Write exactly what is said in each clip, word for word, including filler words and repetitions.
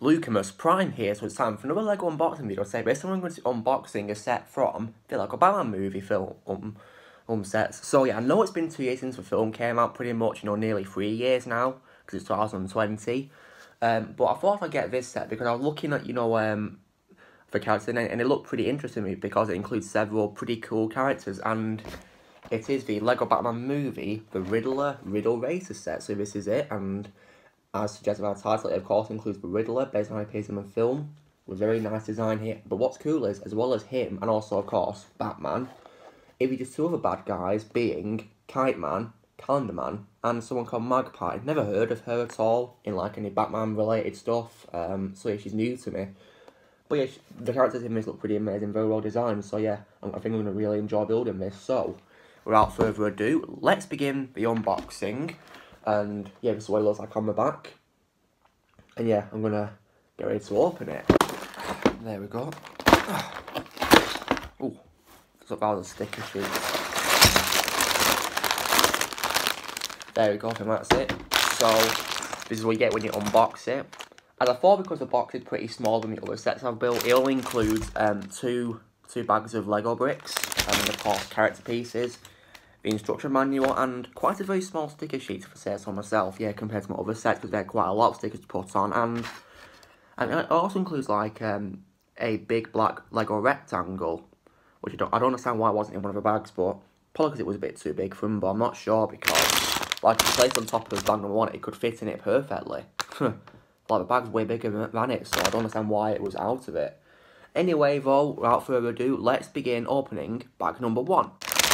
Lucamus Prime here, so it's time for another LEGO unboxing video. So basically I'm going to be unboxing a set from the LEGO Batman movie film um, um sets. So yeah, I know it's been two years since the film came out, pretty much, you know, nearly three years now, because it's twenty twenty. Um, but I thought I'd get this set because I was looking at, you know, um, the characters in it, and it looked pretty interesting to me because it includes several pretty cool characters, and it is the LEGO Batman movie, the Riddler Riddle Racer set. So this is it, and as suggested by the title, it of course includes the Riddler, based on how he appears in the film, with very nice design here. But what's cool is, as well as him, and also of course, Batman, if you just two other bad guys, being Kite Man, Calendar Man, and someone called Magpie. Never heard of her at all, in like any Batman related stuff, um, so yeah, she's new to me. But yeah, the characters in this look pretty amazing, very well designed, so yeah, I think I'm going to really enjoy building this. So, without further ado, let's begin the unboxing. And yeah, this is what it looks like on the back. And yeah, I'm gonna get ready to open it. There we go. Oh, there's about the sticker sheet. There we go, and that's it. So, this is what you get when you unbox it. As I thought, because the box is pretty small than the other sets I've built, it only includes um, two, two bags of Lego bricks, and of course character pieces, the instruction manual, and quite a very small sticker sheet for say so myself, yeah, compared to my other sets, because they had quite a lot of stickers to put on, and, and it also includes, like, um, a big black Lego rectangle, which I don't, I don't understand why it wasn't in one of the bags, but probably because it was a bit too big for them, but I'm not sure, because, like, if placed on top of bag number one, it could fit in it perfectly. Like, the bag's way bigger than it, so I don't understand why it was out of it. Anyway, though, without further ado, let's begin opening bag number one.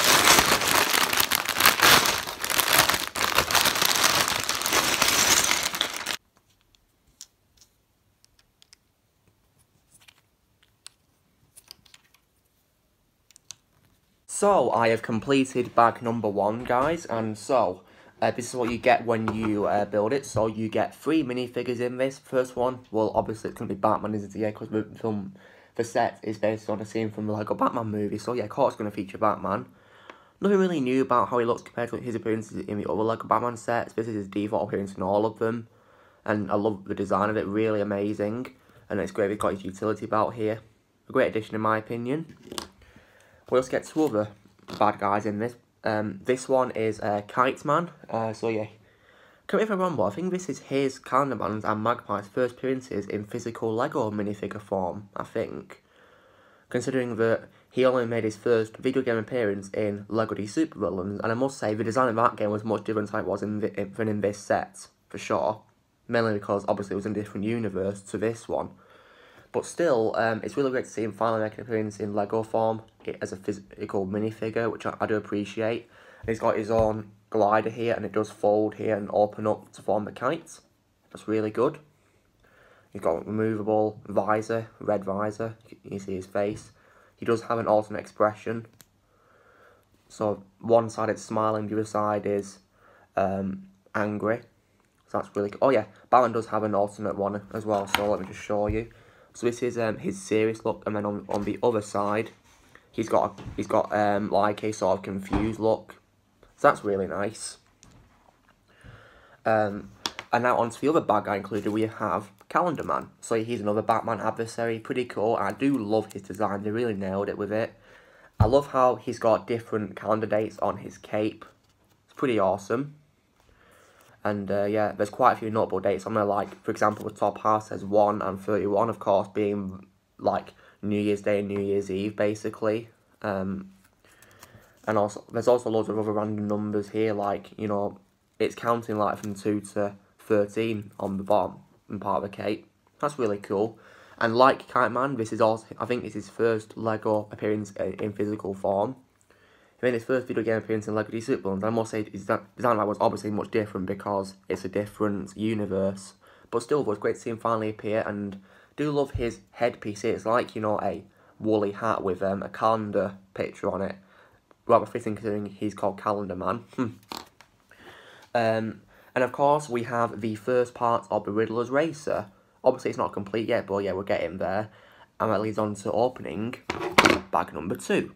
So, I have completed bag number one, guys, and so, uh, this is what you get when you uh, build it. So, you get three minifigures in this. First one, well, obviously it's going to be Batman, isn't it? Yeah, because the film, the set is based on a scene from the LEGO Batman movie. So, yeah, of course it's going to feature Batman. Nothing really new about how he looks compared to his appearances in the other LEGO Batman sets. This is his default appearance in all of them. And I love the design of it, really amazing. And it's great we've got his utility belt here. A great addition in my opinion. We also get two other bad guys in this. Um, this one is uh, Kite Man. Uh, so yeah, correct me if I'm wrong, but I think this is his, Calendar Man's and Magpie's first appearances in physical Lego minifigure form, I think. Considering that he only made his first video game appearance in Lego D Super Villains, and I must say the design of that game was much different than it was in, the, than in this set, for sure. Mainly because obviously it was in a different universe to this one. But still, um, it's really great to see him finally make an appearance in Lego form as a physical minifigure, which I, I do appreciate. And he's got his own glider here, and it does fold here and open up to form the kite. That's really good. He's got a removable visor, red visor. You see his face. He does have an alternate expression. So one side it's smiling, the other side is um, angry. So that's really cool. Oh yeah, Batman does have an alternate one as well, so let me just show you. So this is um, his serious look, and then on, on the other side, he's got he's got um, like a sort of confused look. So that's really nice. Um, and now onto the other bad guy included, we have Calendar Man. So he's another Batman adversary, pretty cool. I do love his design, they really nailed it with it. I love how he's got different calendar dates on his cape. It's pretty awesome. And uh, yeah, there's quite a few notable dates on there, like, for example, the top half says one and thirty-one, of course, being, like, New Year's Day and New Year's Eve, basically. Um, and also, there's also loads of other random numbers here, like, you know, it's counting, like, from two to thirteen on the bottom and part of the cape. That's really cool. And like Kite Man, this is also, I think this is his first Lego appearance in physical form. He made his first video game appearance in Lego D Super Villains. I must say his design was obviously much different because it's a different universe. But still, it was great to see him finally appear, and do love his headpiece here. It's like, you know, a woolly hat with um, a calendar picture on it. Rather fitting considering he's called Calendar Man. um, and of course, we have the first part of the Riddler's Racer. Obviously, it's not complete yet, but yeah, we're getting there. And that leads on to opening bag number two.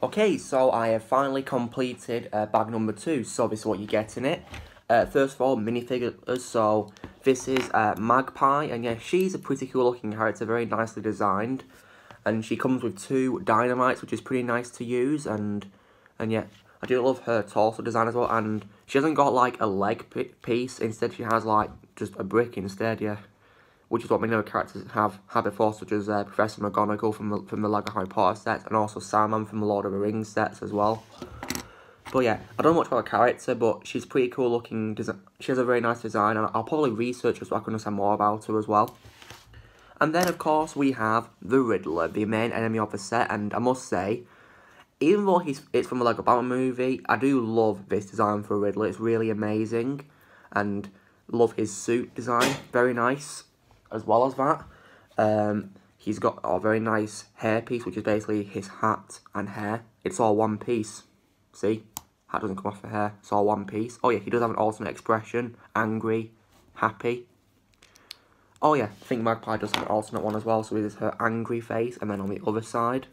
Okay, so I have finally completed uh, bag number two, so this is what you get in it. Uh, first of all, minifigures, so this is uh, Magpie, and yeah, she's a pretty cool looking character, very nicely designed. And she comes with two dynamites, which is pretty nice to use, and and yeah, I do love her torso design as well, and she hasn't got like a leg piece, instead she has like just a brick instead, yeah. Which is what many other characters have had before, such as uh, Professor McGonagall from the, from the LEGO Harry Potter sets, and also Saruman from the Lord of the Rings sets as well. But yeah, I don't know much about her character, but she's pretty cool looking. She has a very nice design, and I'll probably research her so I can understand more about her as well. And then, of course, we have the Riddler, the main enemy of the set, and I must say, even though he's it's from a LEGO Batman movie, I do love this design for Riddler. It's really amazing, and love his suit design, very nice. As well as that, um, he's got a very nice hairpiece, which is basically his hat and hair. It's all one piece. See? Hat doesn't come off the hair. It's all one piece. Oh yeah, he does have an alternate expression. Angry. Happy. Oh yeah, I think Magpie does have an alternate one as well. So it is her angry face. And then on the other side,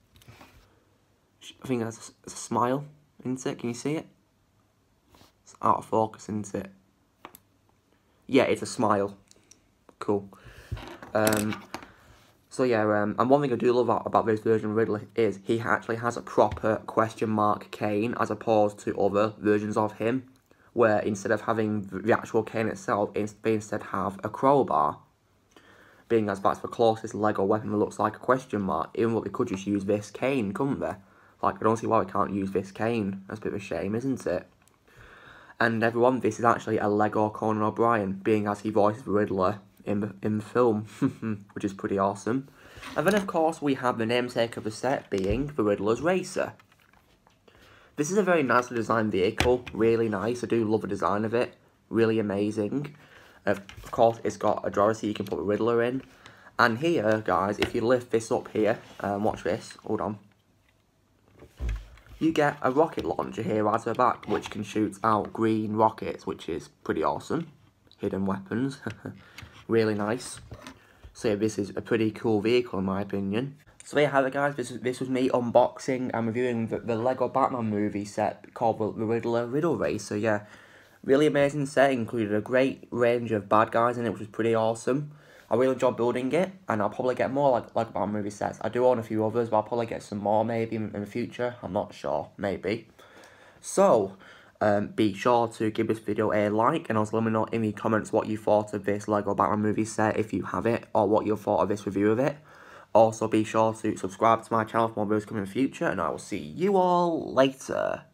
I think that's a, a smile, isn't it? Can you see it? It's out of focus, isn't it? Yeah, it's a smile. Cool. Um, so yeah, um, and one thing I do love about, about this version of Riddler is he actually has a proper question mark cane as opposed to other versions of him, where instead of having the actual cane itself, they instead have a crowbar. Being as that's the closest LEGO weapon that looks like a question mark, even though they could just use this cane, couldn't they? Like, I don't see why we can't use this cane. That's a bit of a shame, isn't it? And everyone, this is actually a LEGO Conan O'Brien, being as he voices the Riddler in the, in the film, which is pretty awesome. And then, of course, we have the namesake of the set being the Riddler's Racer. This is a very nicely designed vehicle, really nice. I do love the design of it, really amazing. Of course, it's got a drawer so you can put the Riddler in. And here, guys, if you lift this up here, um, watch this, hold on. You get a rocket launcher here right at the back, which can shoot out green rockets, which is pretty awesome. Hidden weapons. Really nice. So yeah, this is a pretty cool vehicle in my opinion. So there you have it, guys. This, is, this was me unboxing and reviewing the, the LEGO Batman movie set called the Riddler Riddle Race. So yeah, really amazing set. Included a great range of bad guys in it, which was pretty awesome. I really enjoyed building it, and I'll probably get more like LEGO Batman movie sets. I do own a few others, but I'll probably get some more maybe in, in the future. I'm not sure, maybe. So, um, be sure to give this video a like, and also let me know in the comments what you thought of this LEGO Batman movie set, if you have it, or what you thought of this review of it. Also, be sure to subscribe to my channel for more videos coming in the future, and I will see you all later.